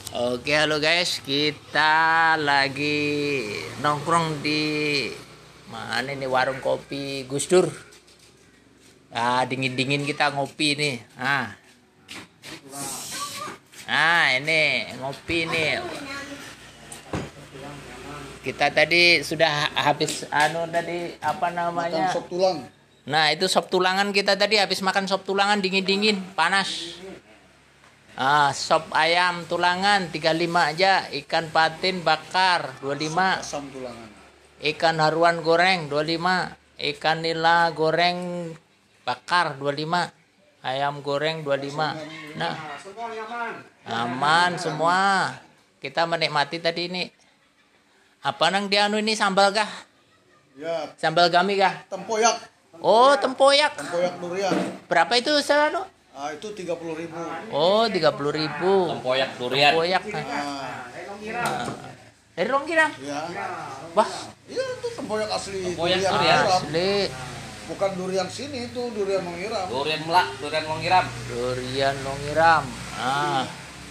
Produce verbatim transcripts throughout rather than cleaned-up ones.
Oke, halo guys, kita lagi nongkrong di mana nih, warung kopi Gus Dur. Ah, dingin-dingin kita ngopi nih. Ah. Ah, ini ngopi nih. Kita tadi sudah habis anu tadi apa namanya? Makan sop tulang. Nah, itu sop tulangan kita tadi habis makan sop tulangan dingin-dingin, panas. Ah, sop ayam tulangan tiga puluh lima aja, ikan patin bakar dua puluh lima, Asam tulangan. ikan haruan goreng dua puluh lima, ikan nila goreng bakar dua puluh lima, ayam goreng dua puluh lima. Nah, aman semua. Kita menikmati tadi ini. Apa nang dianu ini, sambal kah? Ya, Sambal gami kah? tempoyak. Oh, tempoyak. Tempoyak durian. Berapa itu selalu? Ah, itu tiga puluh ribu. Oh, tiga puluh ribu. Tempoyak durian. Tempoyak. Ah, Dari Longgirang. ya. Wah, Iya, itu tempoyak asli Tempoyak durian durian. Manghiram. asli. Bukan durian sini, itu durian Manghiram. Durian melak, durian menghiram. Durian Longiram. Ah.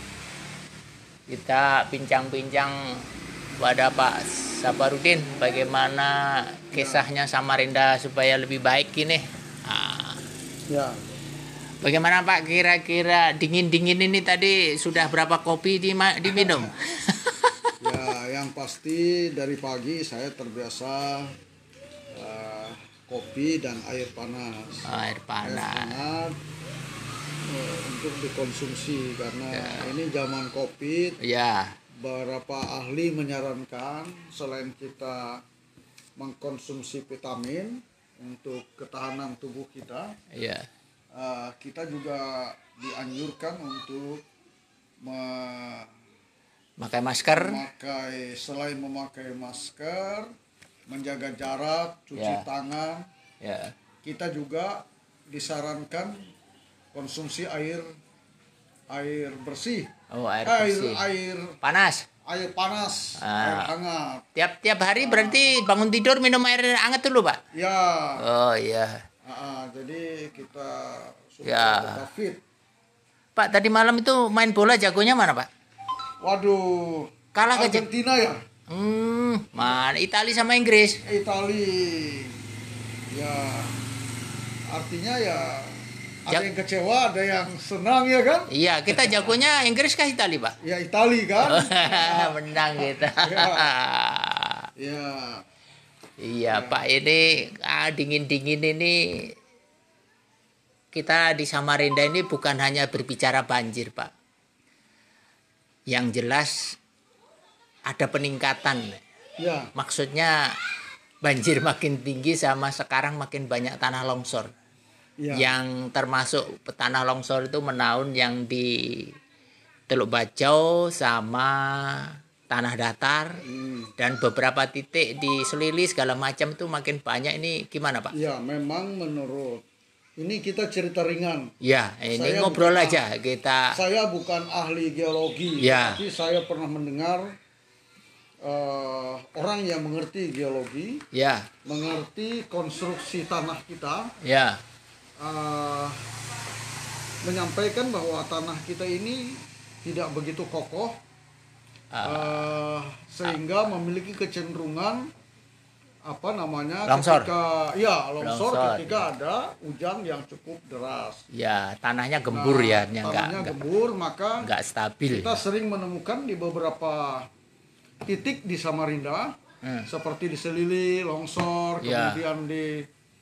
Kita bincang-bincang pada Pak Sabarudin bagaimana kisahnya Samarinda supaya lebih baik ini. Ah. Ya. Bagaimana Pak, kira-kira dingin-dingin ini tadi sudah berapa kopi dima- diminum? Ya, yang pasti dari pagi saya terbiasa eh, kopi dan air panas. Air Air panas. hangat eh, untuk dikonsumsi karena ini zaman Covid. Ya, Beberapa ahli menyarankan selain kita mengkonsumsi vitamin untuk ketahanan tubuh kita, ya. uh, kita juga dianjurkan untuk me- Pakai masker. memakai selain memakai masker, menjaga jarak, cuci Ya. tangan, Ya. kita juga disarankan konsumsi air air bersih, Oh, air air bersih. air Panas. air panas, Ah. air hangat. Tiap-tiap hari berarti bangun tidur minum air hangat dulu, Pak? Ya, Oh, iya. ah, jadi kita supaya Ya. tetap fit. Pak, tadi malam itu main bola jagonya mana, Pak? Waduh, Kalah ke Argentina ya, Hmm, mana Italia sama Inggris. Itali. Ya, artinya ya ada Ya. yang kecewa, ada yang senang ya kan? Iya, kita jagonya Inggris kah Italia, Pak? Ya Itali kan? Menang kita. Ya, Iya, Pak, ini ah, dingin-dingin ini kita di Samarinda ini bukan hanya berbicara banjir, Pak. Yang jelas ada peningkatan. ya, Maksudnya banjir makin tinggi sama sekarang makin banyak tanah longsor. ya. Yang termasuk tanah longsor itu menaun yang di Teluk Bajau sama tanah datar. Hmm. Dan beberapa titik di Selili segala macam itu makin banyak. Ini gimana, Pak? Ya, memang menurut ini kita cerita ringan. Ya, ini Saya ngobrol bukan- aja kita. Saya bukan ahli geologi, Ya. tapi saya pernah mendengar eh, orang yang mengerti geologi, Ya, mengerti konstruksi tanah kita, ya, eh, menyampaikan bahwa tanah kita ini tidak begitu kokoh, eh, sehingga memiliki kecenderungan apa namanya Longsor. ketika ya longsor, Longsor, ketika ada hujan yang cukup deras. ya. Tanahnya gembur Nah, ya, yang enggak, tanahnya enggak, gembur, maka enggak stabil. kita sering menemukan di beberapa titik di Samarinda, Hmm. seperti di Selili longsor, Ya. kemudian di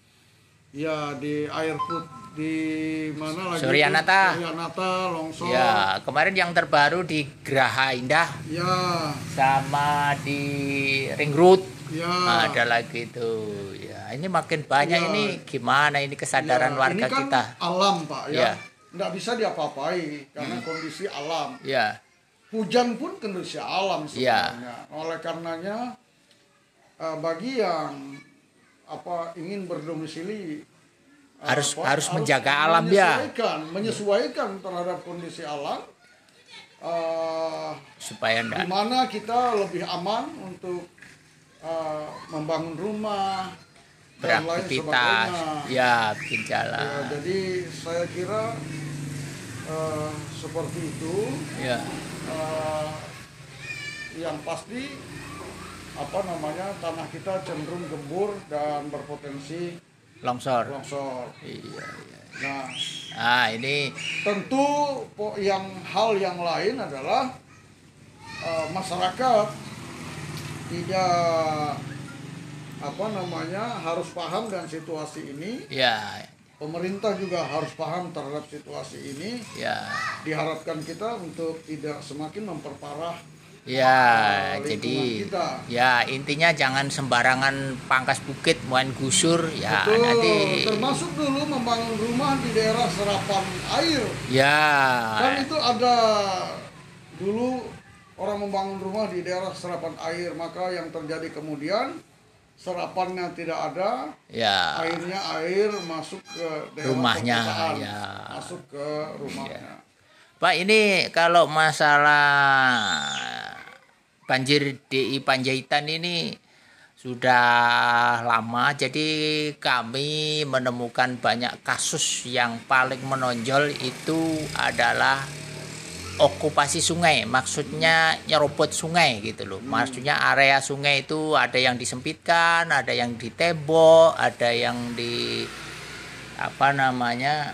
ya di air put di mana lagi? itu? Suryanata. Suryanata longsor. Ya, kemarin yang terbaru di Geraha Indah Ya, sama di Ring Road. ya. Ada lagi tuh. Ya, ini makin banyak Ya. ini gimana ini kesadaran Ya, warga ini kan kita. alam, Pak, Ya. ya. Nggak bisa diapa-apai karena kondisi alam. Ya, Hujan pun kondisi alam Ya. sebenarnya. Oleh karenanya eh, bagi yang apa ingin berdomisili eh, Harus- apa, harus menjaga alam, ya. menyesuaikan, menyesuaikan terhadap kondisi alam, eh, supaya di enggak. mana kita lebih aman untuk eh, membangun rumah dan lain Beraktivitas. sebagainya. Ya, bikin Ya, jalan. jadi saya kira eh, seperti itu. Ya. Eh, yang pasti apa namanya tanah kita cenderung gembur dan berpotensi Longsor. longsor. Iya, iya. Nah, Ah, ini tentu po- yang hal yang lain adalah eh, masyarakat tidak apa namanya harus paham dengan situasi ini. ya, Pemerintah juga harus paham terhadap situasi ini. ya. Diharapkan kita untuk tidak semakin memperparah Ya, eh, jadi lingkungan kita. ya intinya jangan sembarangan pangkas bukit main gusur ya Betul, nanti termasuk dulu membangun rumah di daerah serapan air. ya Kan itu ada dulu orang membangun rumah di daerah serapan air, maka yang terjadi kemudian serapannya tidak ada, ya airnya air masuk ke daerah Rumahnya, perkotaan, ya. masuk ke rumahnya. Pak, ini kalau masalah banjir di Panjaitan ini sudah lama, jadi kami menemukan banyak kasus yang paling menonjol itu adalah okupasi sungai, maksudnya nyerobot sungai gitu loh. Maksudnya area sungai itu ada yang disempitkan, ada yang ditembok, ada yang di apa namanya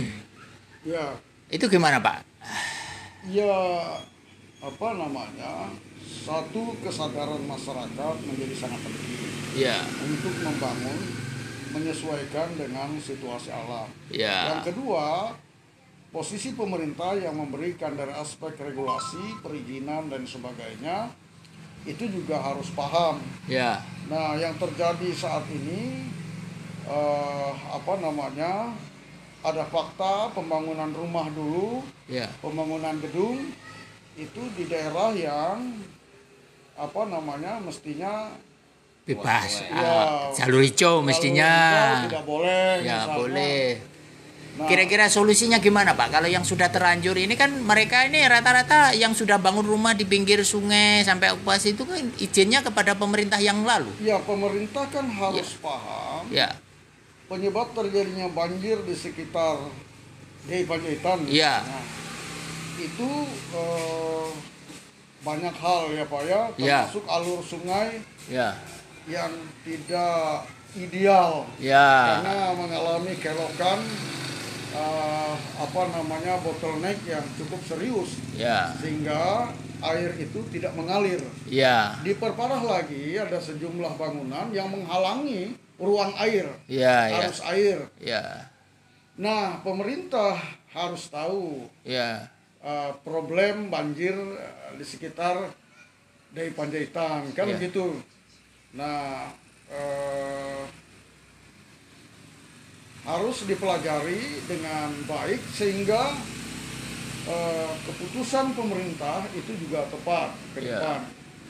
Ya, itu gimana Pak? ya apa namanya? Satu, kesadaran masyarakat menjadi sangat penting Ya, untuk membangun menyesuaikan dengan situasi alam. ya, Yang kedua, posisi pemerintah yang memberikan dari aspek regulasi, perizinan dan sebagainya itu juga harus paham. ya, Nah, yang terjadi saat ini eh, apa namanya? Ada fakta pembangunan rumah dulu, ya, pembangunan gedung itu di daerah yang apa namanya mestinya bebas. Ya, Ah, jalur hijau mestinya. jalur hijau tidak boleh. Ya, misalnya. boleh. Nah, Kira-kira solusinya gimana Pak? Kalau yang sudah terlanjur ini kan mereka ini rata-rata yang sudah bangun rumah di pinggir sungai sampai okupasi itu kan izinnya kepada pemerintah yang lalu. ya pemerintah kan harus paham Ya, penyebab terjadinya banjir di sekitar Dei Panjaitan. Iya. Nah, itu eh, banyak hal ya Pak ya, Iya. termasuk alur sungai ya, yang tidak ideal ya, karena mengalami kelokan eh, apa namanya bottleneck yang cukup serius ya, sehingga air itu tidak mengalir. ya, Diperparah lagi ada sejumlah bangunan yang menghalangi ruang air, ya, ya, arus air. ya, Nah, pemerintah harus tahu ya, uh, problem banjir uh, di sekitar Dei Panjaitan, kan Ya. gitu. Nah, uh, harus dipelajari dengan baik sehingga uh, keputusan pemerintah itu juga tepat ke Ya. depan.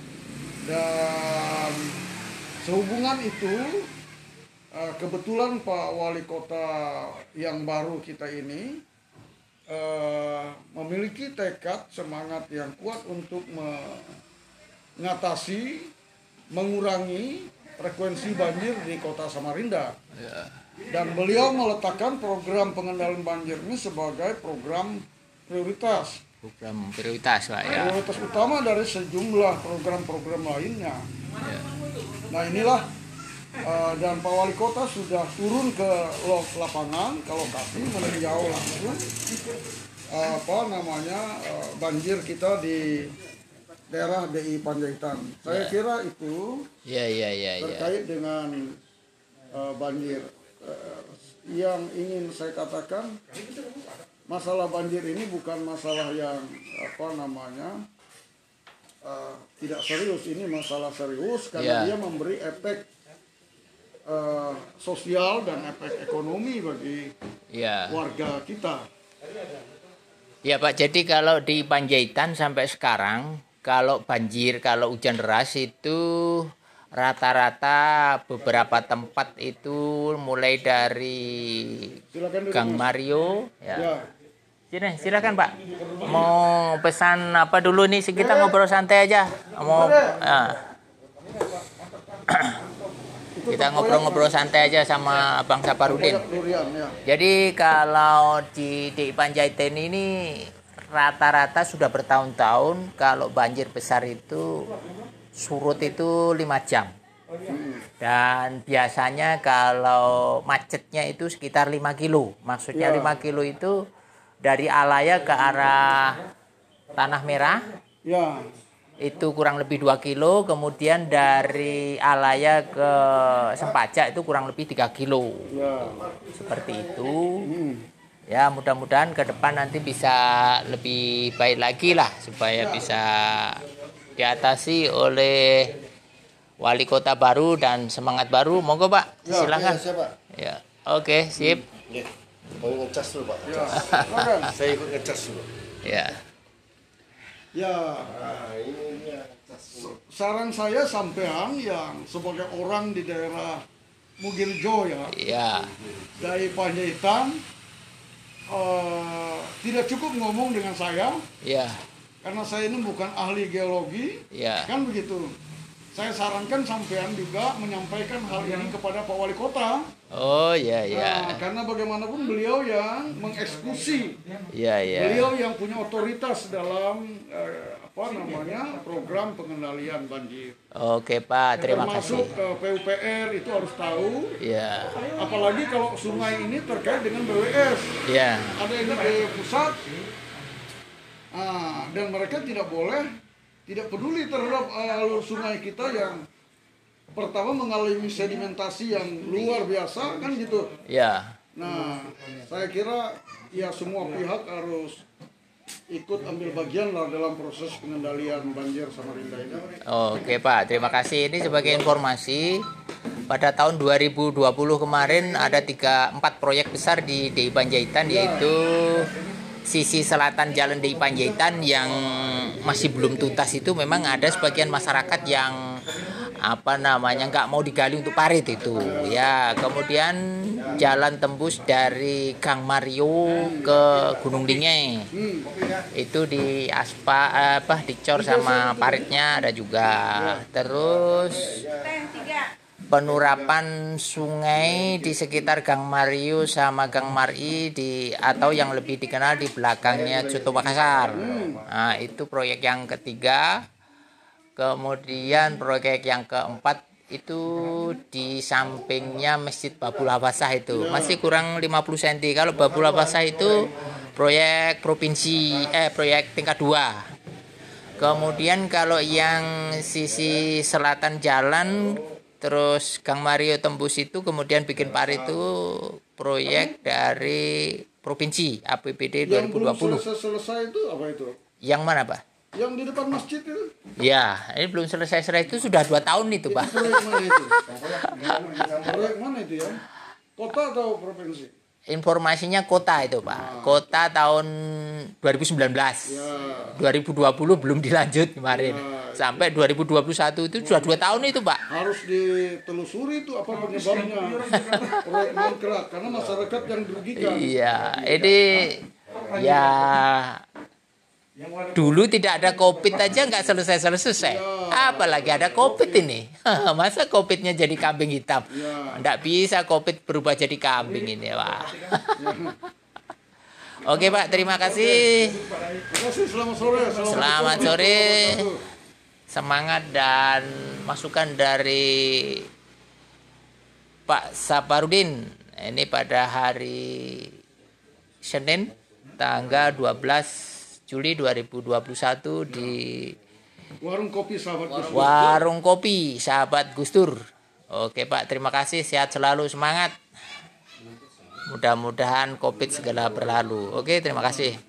Dan sehubungan itu, uh, kebetulan Pak Wali Kota yang baru kita ini Uh, memiliki tekad semangat yang kuat untuk mengatasi, mengurangi frekuensi banjir di kota Samarinda. ya, Dan beliau meletakkan program pengendalian banjir ini sebagai program prioritas. program prioritas Pak ya. Prioritas utama dari sejumlah program-program lainnya. Ya. Nah inilah uh, dan Pak Wali Kota sudah turun ke lo- lapangan, ke lokasi meninjau langsung uh, apa namanya uh, banjir kita di daerah Dei Panjaitan. Saya Ya. kira itu Ya, ya, ya, ya. terkait dengan uh, banjir. Uh, yang ingin saya katakan, masalah banjir ini bukan masalah yang apa namanya uh, tidak serius. Ini masalah serius karena Ya. dia memberi efek uh, sosial dan efek ekonomi bagi Ya. warga kita. Ya Pak, jadi kalau di Panjaitan sampai sekarang, kalau banjir, kalau hujan deras itu rata-rata beberapa tempat itu mulai dari Silakan duduk, Gang Mas. Mario. Ya. Ya. Sini, silakan Pak. Mau pesan apa dulu nih? Kita ngobrol santai aja. Mau ah. Itu Kita tempoyak, ngobrol-ngobrol santai aja sama Abang Saparudin. tempoyak durian ya. Jadi kalau di di Panjaitan ini rata-rata sudah bertahun-tahun kalau banjir besar itu surut itu lima jam. Dan biasanya kalau macetnya itu sekitar lima kilo. Maksudnya Ya. lima kilo itu dari Alaya ke arah Tanah Merah Ya. itu kurang lebih dua kilo. Kemudian dari Alaya ke Sempaja itu kurang lebih tiga kilo. Ya. Seperti itu. Hmm. Ya, mudah-mudahan ke depan nanti bisa lebih baik lagi lah supaya bisa diatasi oleh wali kota baru dan semangat baru. Monggo Pak, Ya, silakan. oke, siap, Pak. Ya, oke, sip. Oke. Mau ngecas dulu, Pak. Ya. Silakan. Saya ikut ngecas dulu. Ya, Ya. Nah, ini dia ngecas dulu. Saran saya sampean yang sebagai orang di daerah Mugiljo ya, ya, dari Panjaitan, eh, tidak cukup ngomong dengan saya ya, karena saya ini bukan ahli geologi, ya. kan begitu. Saya sarankan sampean juga menyampaikan hal ini kepada Pak Wali Kota. Oh, ya, Nah, ya. karena bagaimanapun beliau yang mengeksekusi, Ya, ya. beliau yang punya otoritas dalam eh, apa namanya program pengendalian banjir. Oke, Pak, terima Termasuk kasih. eh, P U P R itu harus tahu. Ya, Apalagi kalau sungai ini terkait dengan B W S, ya. ada ini dari pusat, ah, dan mereka tidak boleh, tidak peduli terhadap eh, alur sungai kita yang pertama mengalami sedimentasi yang luar biasa kan gitu. Ya. Nah, saya kira ya semua pihak harus ikut ambil bagian lah dalam proses pengendalian banjir Samarinda ini. Oke Pak, terima kasih. Ini sebagai informasi, pada tahun dua ribu dua puluh kemarin ada tiga empat proyek besar di D I Panjaitan, yaitu sisi selatan Jalan D I Panjaitan yang masih belum tuntas. Itu memang ada sebagian masyarakat yang apa namanya nggak mau digali untuk parit itu ya. Kemudian jalan tembus dari Gang Mario ke Gunung Dingge itu di aspa apa dicor sama paritnya ada juga. Terus penurapan sungai di sekitar Gang Mario sama Gang Mari di atau yang lebih dikenal di belakangnya Coto Makassar. Nah, itu proyek yang ketiga. Kemudian proyek yang keempat itu di sampingnya Masjid Babul Hafasah itu masih kurang lima puluh sentimeter. Kalau Babul Hafasah itu proyek provinsi eh proyek tingkat dua. Kemudian kalau yang sisi selatan jalan terus Gang Mario tembus itu kemudian bikin parit itu proyek dari provinsi A P B D dua ribu dua puluh. Yang belum selesai-selesai itu apa itu? Yang mana Pak? Yang di depan masjid itu? Ya, ini belum selesai-selesai itu sudah dua tahun itu, Pak. Proyek mana itu? Proyek mana itu ya? Kota atau provinsi? Informasinya kota itu, Pak. Kota tahun dua ribu sembilan belas. Ya. dua ribu dua puluh belum dilanjut kemarin. Ya. Sampai dua ribu dua puluh satu itu sudah dua tahun itu, Pak. Harus ditelusuri itu apa penyebabnya proyek mangkrak karena masyarakat yang dirugikan. Iya, ini ya dulu tidak ada COVID aja nggak selesai-selesai. Apalagi ada COVID ini. Masa COVIDnya jadi kambing hitam? Nggak bisa COVID berubah jadi kambing ini, Pak. Oke, Pak. Terima kasih. Terima kasih. Selamat sore. Selamat sore. Semangat dan masukan dari Pak Saparudin. Ini pada hari Senin tanggal dua belas Juli dua ribu dua puluh satu di Warung Kopi Sahabat Gus Dur. Warung Kopi Sahabat Gus Dur. Oke Pak, terima kasih. Sehat selalu, semangat. Mudah-mudahan COVID segera berlalu. Oke, terima kasih.